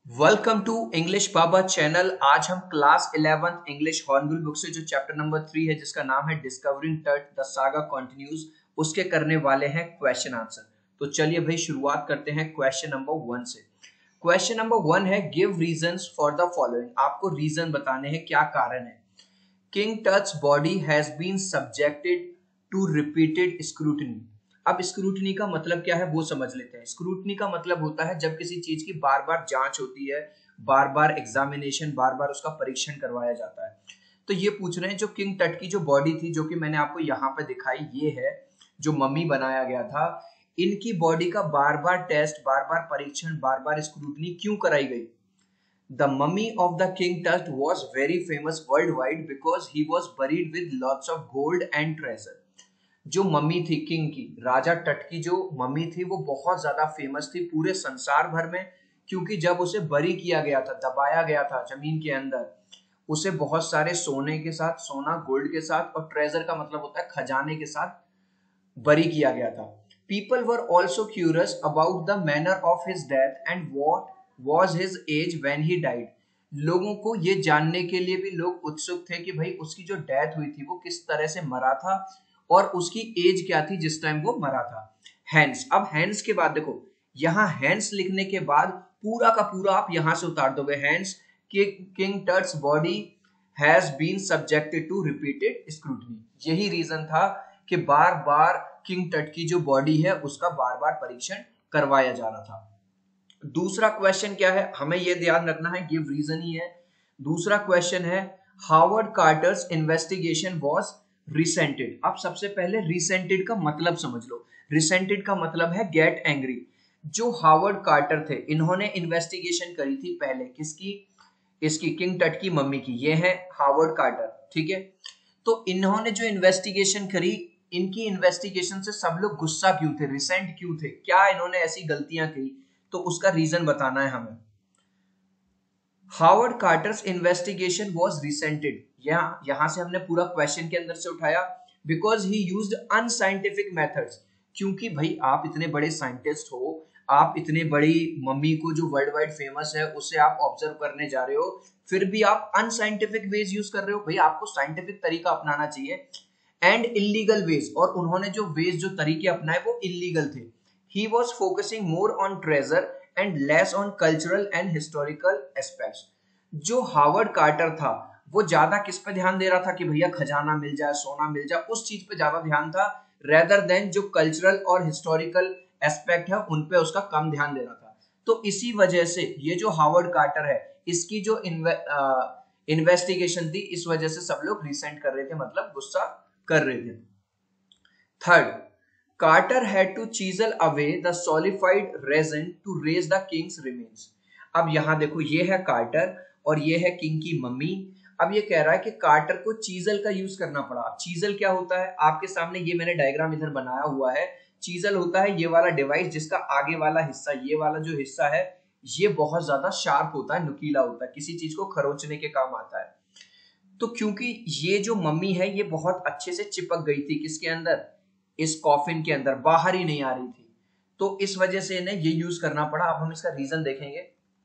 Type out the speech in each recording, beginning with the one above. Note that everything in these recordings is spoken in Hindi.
Welcome to English Baba channel. आज हम क्लास 11 इंग्लिश हॉर्नबिल बुक से जो चैप्टर नंबर 3 है जिसका नाम है डिस्कवरिंग टर्ट द सागा कंटिन्यूज उसके करने वाले हैं क्वेश्चन आंसर। तो चलिए भाई शुरुआत करते हैं क्वेश्चन नंबर 1 से। क्वेश्चन नंबर 1 है give reasons for the following. आपको रीजन बताने हैं क्या कारण है। King Tut body has been subjected to repeated scrutiny. अब स्क्रूटनी का मतलब क्या है वो समझ लेते हैं। स्क्रूटनी का मतलब होता है जब किसी चीज की बार बार जांच होती है, बार बार एग्जामिनेशन, बार बार उसका परीक्षण करवाया जाता है। तो ये पूछ रहे हैं जो किंग टट की जो बॉडी थी, जो कि मैंने आपको यहाँ पे दिखाई, ये है जो मम्मी बनाया गया था, इनकी बॉडी का बार बार टेस्ट, बार बार परीक्षण, बार बार स्क्रूटनी क्यों कराई गई। The mummy of the King Tut was very famous worldwide because he was buried with lots of gold and treasure. जो मम्मी थी किंग की, राजा टट की जो मम्मी थी, वो बहुत ज्यादा फेमस थी पूरे संसार भर में, क्योंकि जब उसे बरी किया गया था, दबाया गया था जमीन के अंदर, उसे बहुत सारे सोने के साथ, सोना गोल्ड के साथ, और ट्रेजर का मतलब होता है खजाने के साथ बरी किया गया था। People were also curious about the manner of his death and what was his age when he died. लोगों को ये जानने के लिए भी लोग उत्सुक थे कि भाई उसकी जो डेथ हुई थी वो किस तरह से मरा था और उसकी एज क्या थी जिस टाइम वो मरा था। हैंस, अब हैंस के बाद देखो, यहाँ हैंस लिखने के बाद पूरा का पूरा आप यहां से उतार दोगे। Hence king Tut's body has been subjected to repeated scrutiny. यही रीजन था कि बार बार किंग टट की जो बॉडी है उसका बार बार परीक्षण करवाया जा रहा था। दूसरा क्वेश्चन क्या है, हमें यह ध्यान रखना है, गिव रीजन ही है। दूसरा क्वेश्चन है Howard Carter's investigation was resented. अब सबसे पहले रिसेंटेड का मतलब समझ लो। रिसेंटेड का मतलब है गेट एंग्री। जो हावर्ड कार्टर थे, इन्होंने इन्वेस्टिगेशन करी थी पहले, किसकी, इसकी किंग टट की मम्मी की। ये है हावर्ड कार्टर, ठीक है। तो इन्होंने जो इन्वेस्टिगेशन करी, इनकी इन्वेस्टिगेशन से सब लोग गुस्सा क्यों थे, रिसेंट क्यों थे, क्या इन्होंने ऐसी गलतियां की, तो उसका रीजन बताना है हमें। Howard Carter's investigation was resented, यहां से हमने पूरा क्वेश्चन के अंदर से उठाया। Because he used unscientific methods. क्योंकि भाई आप इतने बड़े साइंटिस्ट हो, आप इतने बड़ी मम्मी को जो वर्ल्ड वाइड फेमस है उसे आप ऑब्जर्व करने जा रहे हो, फिर भी आप अनसाइंटिफिक वेज यूज कर रहे हो। भाई आपको साइंटिफिक तरीका अपनाना चाहिए। एंड इलीगल वेज, और उन्होंने जो वेज, जो तरीके अपनाए वो इलीगल थे। He was focusing more on treasure and less on cultural and historical aspects. जो हावर्ड कार्टर था वो ज्यादा किस पे ध्यान दे रहा था कि भैया खजाना मिल जाए, सोना मिल जाए, उस चीज पे ज्यादा ध्यान था, रेदर देन जो कल्चरल और हिस्टोरिकल एस्पेक्ट है उन पे उसका कम ध्यान दे रहा था। तो इसी वजह से ये जो हावर्ड कार्टर है, इसकी जो इन्वेस्टिगेशन थी, इस वजह से सब लोग रिसेंट कर रहे थे, मतलब गुस्सा कर रहे थे। Third, Carter had to chisel away the solidified resin to raise the king's remains. अब यहां देखो, ये है कार्टर और ये है किंग की मम्मी। अब ये कह रहा है कि कार्टर को चीजल का यूज करना पड़ा। अब चीजल क्या होता है, आपके सामने ये मैंने डायग्राम इधर बनाया हुआ है। चीजल होता है ये वाला डिवाइस जिसका आगे वाला हिस्सा, ये वाला जो हिस्सा है, ये बहुत ज्यादा शार्प होता है, नुकीला होता है, किसी चीज को खरोचने के काम आता है। तो क्योंकि ये जो मम्मी है ये बहुत अच्छे से चिपक गई थी किसके अंदर, इस कॉफिन के अंदर, बाहर ही नहीं आ रही थी, तो इस वजह से इन्हें ये यूज करना पड़ा। अब हम इसका रीजन देखेंगे।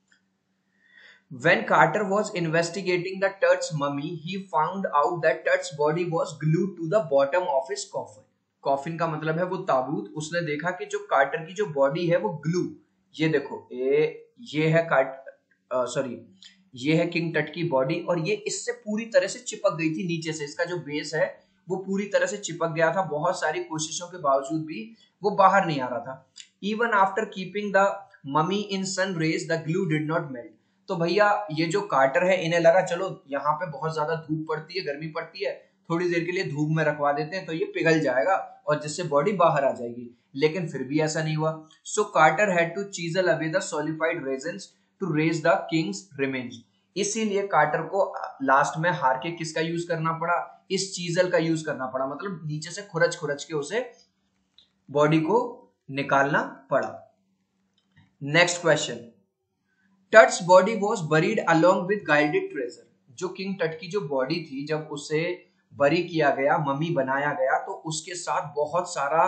When Carter was investigating the Tut's mummy, he found out that Tut's body was glued to the bottom of his coffin. Coffin का मतलब है वो ताबूत। उसने देखा कि जो कार्टर की जो बॉडी है वो ग्लू, ये देखो, ये है ये है किंग टट की बॉडी, और ये इससे पूरी तरह से चिपक गई थी नीचे से। इसका जो बेस है वो पूरी तरह से चिपक गया था, बहुत सारी कोशिशों के बावजूद भी वो बाहर नहीं आ रहा था। Even after keeping the mummy in sun rays the glue did not melt. तो भैया ये जो कार्टर है, इन्हें लगा चलो यहाँ पे बहुत ज्यादा धूप पड़ती है, गर्मी पड़ती है, थोड़ी देर के लिए धूप में रखवा देते हैं तो ये पिघल जाएगा और जिससे बॉडी बाहर आ जाएगी, लेकिन फिर भी ऐसा नहीं हुआ। So Carter had to chisel away the solidified resins to raise the king's remains. इसीलिए कार्टर को लास्ट में हार के किसका यूज करना पड़ा, इस चीजल का यूज करना पड़ा, मतलब नीचे से खुरच खुरच के उसे बॉडी को निकालना पड़ा। Next question, Tut's body was buried along with gilded treasure. जो किंग टट की जो बॉडी थी, जब उसे बरी किया गया, मम्मी बनाया गया, तो उसके साथ बहुत सारा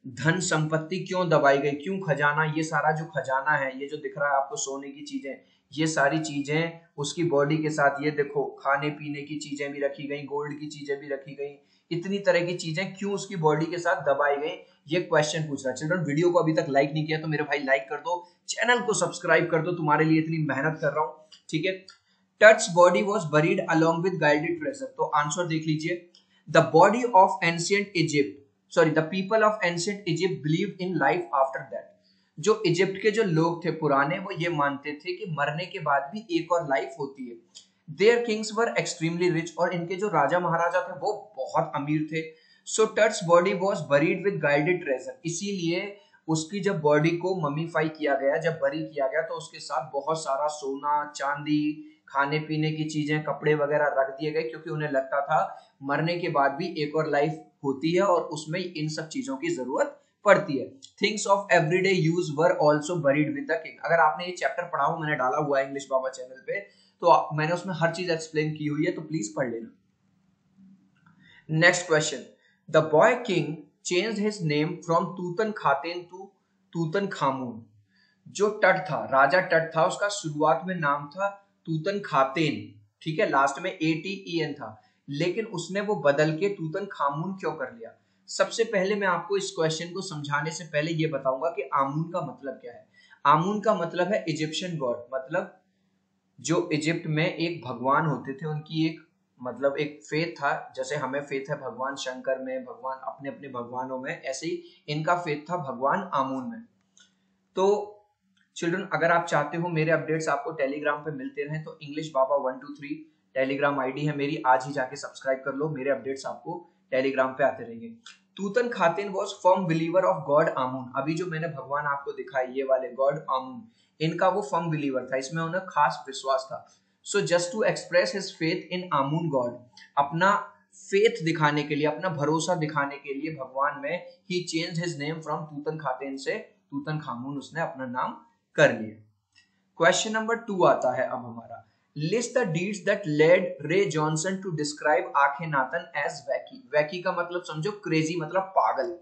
धन संपत्ति क्यों दबाई गई, क्यों खजाना, ये सारा जो खजाना है, ये जो दिख रहा है आपको सोने की चीजें, ये सारी चीजें उसकी बॉडी के साथ, ये देखो खाने पीने की चीजें भी रखी गई, गोल्ड की चीजें भी रखी गई, इतनी तरह की चीजें क्यों उसकी बॉडी के साथ दबाई गई, ये क्वेश्चन पूछ रहा है। चिल्ड्रन वीडियो को अभी तक लाइक नहीं किया तो मेरे भाई लाइक कर दो, चैनल को सब्सक्राइब कर दो, तुम्हारे लिए इतनी मेहनत कर रहा हूँ, ठीक है। Tut's body was buried along with guided treasure, तो आंसर देख लीजिए। The body of ancient Egypt, sorry the people of ancient Egypt believed in life after that, जो इजिप्ट के जो लोग थे पुराने, वो ये मानते थे कि मरने के बाद भी एक और लाइफ होती है। Their kings were extremely rich, और इनके जो राजा महाराजा थे वो बहुत अमीर थे। So Tut's body was buried with guided treasure, इसीलिए उसकी जब बॉडी को ममीफाई किया गया, जब बरी किया गया, तो उसके साथ बहुत सारा सोना चांदी खाने पीने की चीजें कपड़े वगैरह रख दिए गए, क्योंकि उन्हें लगता था मरने के बाद भी एक और लाइफ होती है और उसमें इन सब चीजों की जरूरत पड़ती है। Things of everyday use were also buried with the king, अगर आपने ये चैप्टर पढ़ा हो, मैंने डाला हुआ है इंग्लिश बाबा चैनल पे, तो मैंने उसमें हर चीज एक्सप्लेन की हुई है, तो प्लीज पढ़ लेना। Next question, the boy king changed his name from Tutankhaten to Tutankhamun, जो टट था, राजा टट था, उसका शुरुआत में नाम था तूतन खातेन, ठीक है, लास्ट में ATEN था, लेकिन उसने वो बदल के तूतन खामून क्यों कर लिया। सबसे पहले मैं आपको इस क्वेश्चन को समझाने से पहले ये बताऊंगा कि आमून का मतलब क्या है। आमून का मतलब है इजिप्शियन गॉड, मतलब जो इजिप्ट में एक भगवान होते थे, उनकी एक मतलब एक फेथ था, जैसे हमें फेथ है भगवान शंकर में, भगवान अपने अपने भगवानों में, ऐसे ही इनका फेथ था भगवान आमून में। तो चिल्ड्रन अगर आप चाहते हो मेरे अपडेट्स आपको टेलीग्राम पे मिलते रहे, तो इंग्लिश बाबा 123 टेलीग्राम आईडी है मेरी, आज ही जाके सब्सक्राइब कर लो, मेरे अपडेट्स आपको टेलीग्राम पे आते रहेंगे। Tutankhaten was firm believer of god Amun, अभी जो मैंने भगवान आपको दिखाई ये वाले गॉड आमून, इनका वो फर्म बिलीवर था, इसमें उन्हें खास विश्वास था। So just to express his faith in Amun god, अपना फेथ दिखाने के लिए, अपना भरोसा दिखाने के लिए भगवान में, he change his name from Tutankhaten से तूतन खामून उसने अपना नाम कर लिया। क्वेश्चन नंबर 2 आता है अब हमारा, list the deeds that led Ray Johnson to describe Akhenaten as wacky. Wacky का मतलब समझो क्रेजी, मतलब पागल।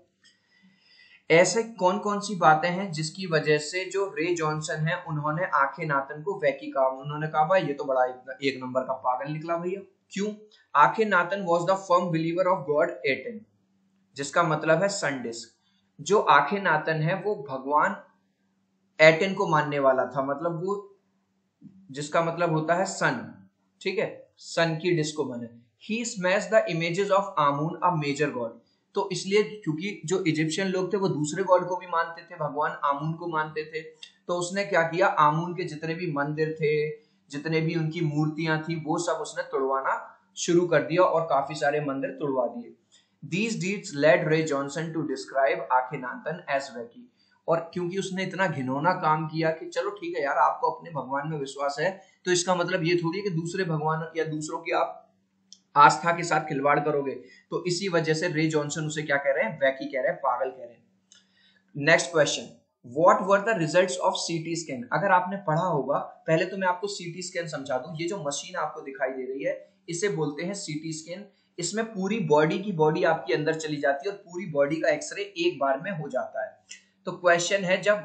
ऐसे कौन कौन सी बातें हैं जिसकी वजह से जो रे जॉनसन है उन्होंने आखेनातन को वैकी कहा। उन्होंने कहा भाई ये तो बड़ा एक नंबर का पागल निकला भैया। क्यों? Akhenaten was the firm believer of god Aten, जिसका मतलब है सन डिस्क। जो आखेनातन है वो भगवान एटन को मानने वाला था, मतलब वो जिसका मतलब होता है सन, ठीक है, सन की डिस्क को माने। He smash the images of Amun a major god, तो इसलिए क्योंकि जो इजिप्शियन लोग थे वो दूसरे गॉड को भी मानते थे, भगवान आमून को मानते थे, तो उसने क्या किया, आमून के जितने भी मंदिर थे, जितने भी उनकी मूर्तियां थी, वो सब उसने तोड़वाना शुरू कर दिया और काफी सारे मंदिर तोड़वा दिए। These deeds led Ray Johnson to describe Akhenaten as wacky, और क्योंकि उसने इतना घिनौना काम किया कि चलो ठीक है यार, आपको अपने भगवान में विश्वास है, तो इसका मतलब ये थोड़ी है कि दूसरे भगवान या दूसरों की आप आस्था के साथ खिलवाड़ करोगे। तो इसी वजह से रे जॉनसन उसे क्या कह रहे हैं, वैकी कह रहे हैं, पागल कह रहे हैं। Next question, what were the results of CT scan. अगर आपने पढ़ा होगा, पहले तो मैं आपको सीटी स्कैन समझा दूं। ये जो मशीन आपको दिखाई दे रही है इसे बोलते हैं सीटी स्कैन। इसमें पूरी बॉडी की बॉडी आपके अंदर चली जाती है और पूरी बॉडी का एक्सरे एक बार में हो जाता है। तो क्वेश्चन है, जब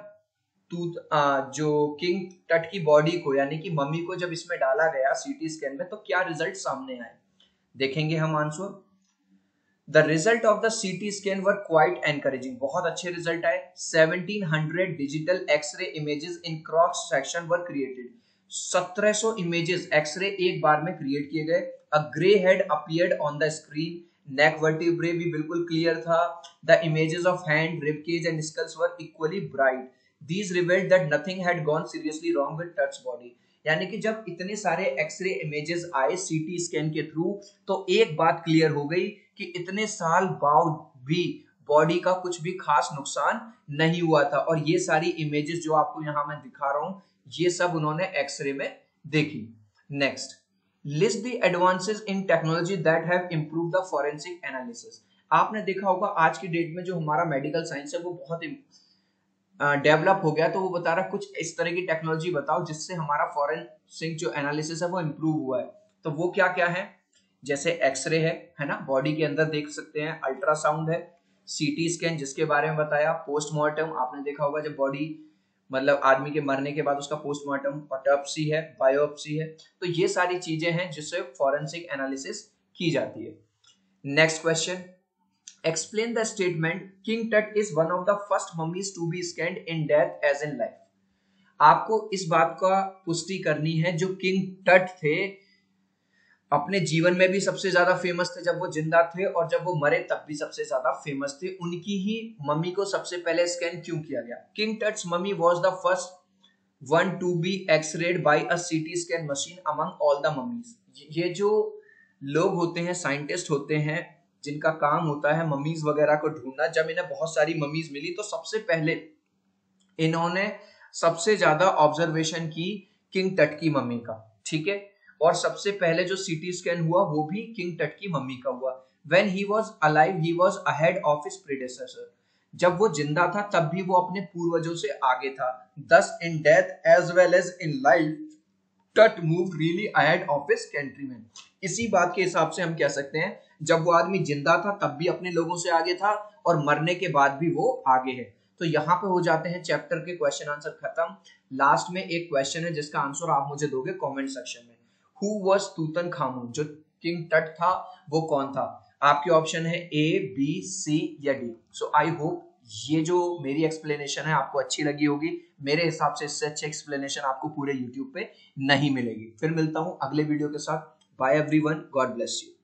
जो किंग टट की बॉडी को यानी कि मम्मी को जब इसमें डाला गया सीटी स्कैन में, तो क्या रिजल्ट सामने आए, देखेंगे हम answer. The result of the CT scan were quite encouraging, बहुत अच्छे रिजल्ट आए। 1700 digital X-ray images in cross section were created, 1700 images X-ray एक बार में क्रिएट किए गए। A grey head appeared on the screen, neck vertebrae भी बिल्कुल क्लियर था। The images of hand, rib cage and skulls were equally bright. These revealed that nothing had gone seriously wrong with Tut's body, यानी कि जब इतने सारे एक्सरे इमेजेस आए सीटी स्कैन के थ्रू, तो एक बात क्लियर हो गई कि इतने साल बाद भी बॉडी का कुछ भी खास नुकसान नहीं हुआ था। और ये सारी इमेजेस जो आपको यहां मैं दिखा रहा हूं, ये सब उन्होंने एक्सरे में देखी। Next, list the advances in technology that have improved the forensic analysis. आपने देखा होगा आज की डेट में जो हमारा मेडिकल साइंस है वो बहुत डेवलप हो गया, तो वो बता रहा कुछ इस तरह की टेक्नोलॉजी बताओ जिससे हमारा फॉरेंसिक जो एनालिसिस है वो इम्प्रूव हुआ है। तो वो क्या क्या है, जैसे एक्सरे है ना, बॉडी के अंदर देख सकते हैं, अल्ट्रासाउंड है, सीटी स्कैन जिसके बारे में बताया, पोस्टमार्टम आपने देखा होगा जब बॉडी मतलब आदमी के मरने के बाद उसका पोस्टमार्टम, ऑटोप्सी है, बायोप्सी है, तो ये सारी चीजें हैं जिससे फॉरेंसिक एनालिसिस की जाती है। Next question, explain the statement king Tut is one of the first mummies to be scanned in death as in life. आपको इस बात का पुष्टि करनी है जो किंग टट थे अपने जीवन में भी सबसे ज्यादा फेमस थे जब वो जिंदा थे, और जब वो मरे तब भी सबसे ज्यादा फेमस थे। उनकी ही मम्मी को सबसे पहले स्कैन क्यों किया गया? King Tut's mummy was the first one to be X-rayed by a CT scan machine among all the mummies. ये जो लोग होते हैं, साइंटिस्ट होते हैं, जिनका काम होता है मम्मीज वगैरह को ढूंढना, जब इन्हें बहुत सारी मम्मीज मिली तो सबसे पहले इन्होंने सबसे ज्यादा ऑब्जर्वेशन की किंग टट की मम्मी का, ठीक है। और सबसे पहले जो सीटी स्कैन हुआ वो भी किंग टट की मम्मी का हुआ। When he was alive, he was ahead of his predecessor. जब वो जिंदा था तब भी वो अपने पूर्वजों से आगे था। Thus in death as well as in life, Tut moved really ahead of his countrymen. इसी बात के हिसाब से हम कह सकते हैं जब वो आदमी जिंदा था तब भी अपने लोगों से आगे था, और मरने के बाद भी वो आगे है। तो यहाँ पे हो जाते हैं चैप्टर के क्वेश्चन आंसर खत्म। लास्ट में एक क्वेश्चन है जिसका आंसर आप मुझे दोगे कमेंट सेक्शन में। Who was Tutankhamun? जो किंग टट था वो कौन था? आपके ऑप्शन है ए, बी, सी या डी। सो आई होप ये जो मेरी एक्सप्लेनेशन है आपको अच्छी लगी होगी। मेरे हिसाब से इससे अच्छी एक्सप्लेनेशन आपको पूरे यूट्यूब पे नहीं मिलेगी। फिर मिलता हूं अगले वीडियो के साथ। Bye everyone, god bless you.